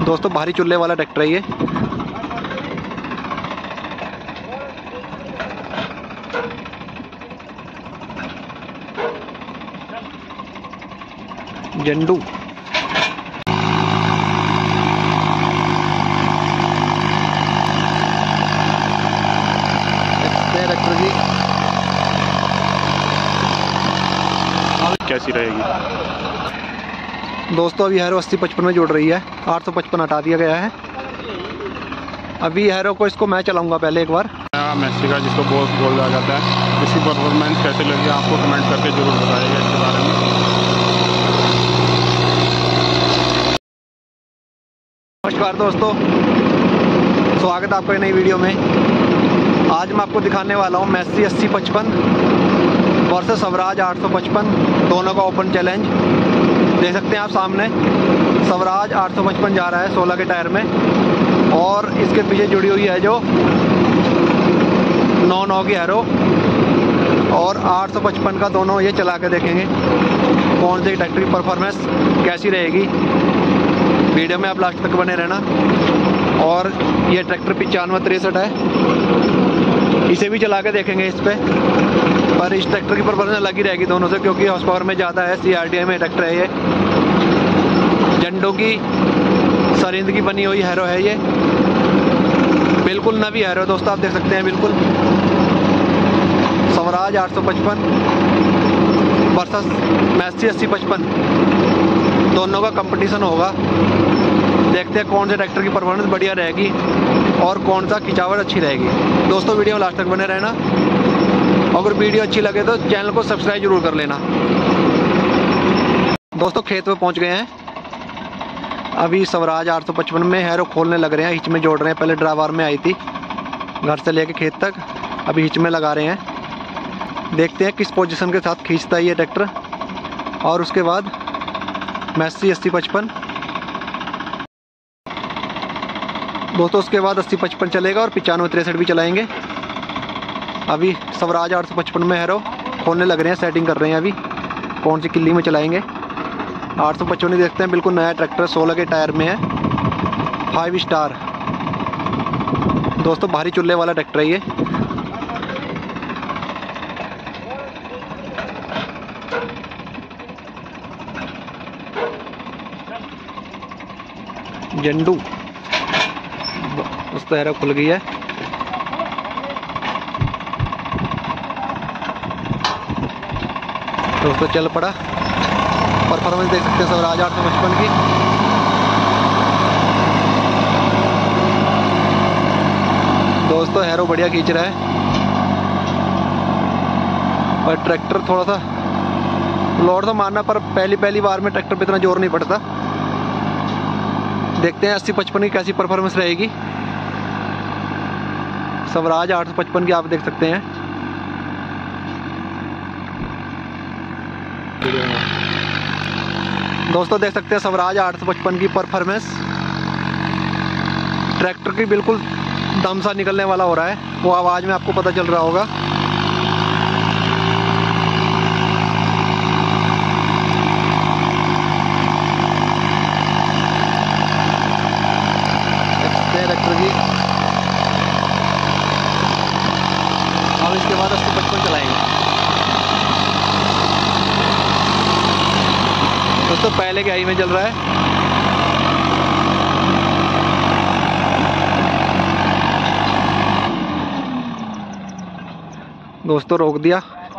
दोस्तों भारी चुल्ले वाला ट्रैक्टर है ये। जंडू ट्रैक्टर की कैसी रहेगी दोस्तों। अभी हैरो 80-55 में जुड़ रही है, 855 हटा दिया गया है। अभी हैरो को इसको मैं चलाऊंगा पहले एक बार। मैसी का जिसको बॉस बोला जाता है, इसकी परफॉर्मेंस कैसे लगी आपको कमेंट करके जरूर बताइएगा इसके बारे में। नमस्कार दोस्तों, स्वागत है आपका नई वीडियो में। आज मैं आपको दिखाने वाला हूँ मैसी 8055 वर्सेस स्वराज 855, दोनों का ओपन चैलेंज। देख सकते हैं आप सामने स्वराज 855 जा रहा है 16 के टायर में, और इसके पीछे जुड़ी हुई है जो 9 की हैरो, और 855 का। दोनों ये चला के देखेंगे कौन से ट्रैक्टर की परफॉर्मेंस कैसी रहेगी। वीडियो में आप लास्ट तक बने रहना। और ये ट्रैक्टर 9563 है, इसे भी चला के देखेंगे इस पर इस ट्रैक्टर की परफॉर्मेंस अलग ही रहेगी दोनों से, क्योंकि हॉर्स पावर में ज़्यादा है। CRTI में ट्रैक्टर है ये, जंडो की सरिंद की बनी हुई हैरो है ये, बिल्कुल नवी हैरो दोस्तों। आप देख सकते हैं बिल्कुल स्वराज 855 वर्सेस मैसी 8055, दोनों का कंपटीशन होगा। देखते हैं कौन से ट्रैक्टर की परफॉर्मेंस बढ़िया रहेगी और कौन सा खिंचावट अच्छी रहेगी। दोस्तों वीडियो में लास्ट तक बने रहना। अगर वीडियो अच्छी लगे तो चैनल को सब्सक्राइब जरूर कर लेना। दोस्तों खेत में पहुंच गए हैं। अभी स्वराज 855 में हैरो खोलने लग रहे हैं, हिच में जोड़ रहे हैं। पहले ड्राइवर में आई थी घर से लेके खेत तक, अभी हिच में लगा रहे हैं। देखते हैं किस पोजीशन के साथ खींचता है ये ट्रैक्टर। और उसके बाद मैसी 8055 दोस्तों, उसके बाद 8055 चलेगा और 9563 भी चलाएंगे। अभी स्वराज 855 में हैरो खोलने लग रहे हैं, सेटिंग कर रहे हैं अभी कौन सी किल्ली में चलाएंगे। 855 देखते हैं, बिल्कुल नया ट्रैक्टर 16 के टायर में है, 5 स्टार दोस्तों। भारी चुल्ले वाला ट्रैक्टर है ये। जंडू उस हैरो खुल गई है। दोस्तों चल पड़ा। परफॉर्मेंस देख सकते हैं स्वराज 855 की। दोस्तों हैरो बढ़िया खींच रहा है, और ट्रैक्टर थोड़ा सा लोड तो मारना, पर पहली बार में ट्रैक्टर पे इतना जोर नहीं पड़ता। देखते हैं 8055 की कैसी परफॉर्मेंस रहेगी। स्वराज 855 की आप देख सकते हैं। दोस्तों देख सकते हैं स्वराज 855 की परफॉर्मेंस। ट्रैक्टर की बिल्कुल दम सा निकलने वाला हो रहा है, वो आवाज़ में आपको पता चल रहा होगा। ट्रैक्टर की और इसके बाद 8055 चलाएंगे। दोस्तों पहले के हाई में चल रहा है। दोस्तों रोक दिया।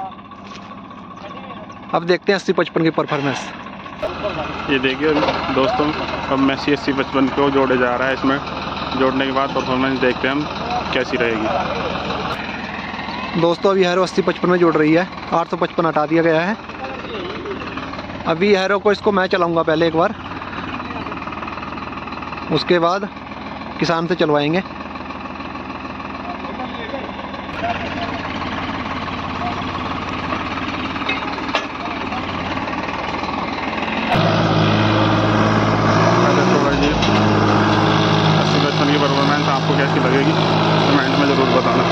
अब देखते हैं 8055 की परफॉर्मेंस। ये देखिए दोस्तों, अब मैसी 8055 को जोड़े जा रहा है। इसमें जोड़ने के बाद परफॉर्मेंस देखते हैं हम कैसी रहेगी। दोस्तों अभी हैरो 8055 में जुड़ रही है, 855 हटा दिया गया है। अभी हैरो को इसको मैं चलाऊंगा पहले एक बार, उसके बाद किसान से चलवाएंगे। की परफॉर्मेंस आपको कैसी लगेगी कमेंट में ज़रूर बताना।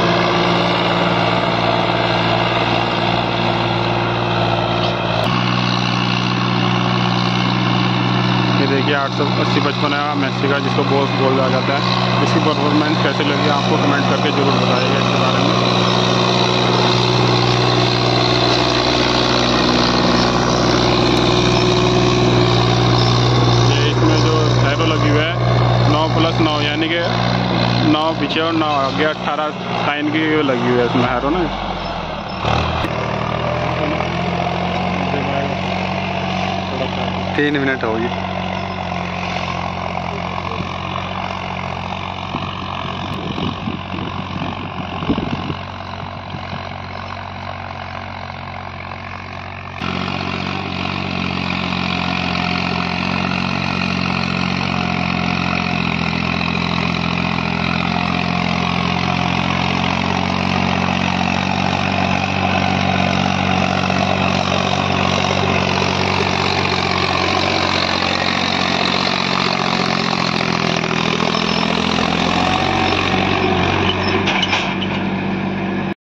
ये देखिए 855 880-55 है मेसी का, जिसको बॉस बोला जाता है। इसकी परफॉर्मेंस कैसी लगी आपको कमेंट करके ज़रूर बताइएगा इसके बारे में। ये इसमें जो एरो लगी हुई है 9+9 यानी कि 9 पीछे और 9 आगे 18 साइन की लगी हुई है इसमें एरो ना। 3 मिनट हो गई।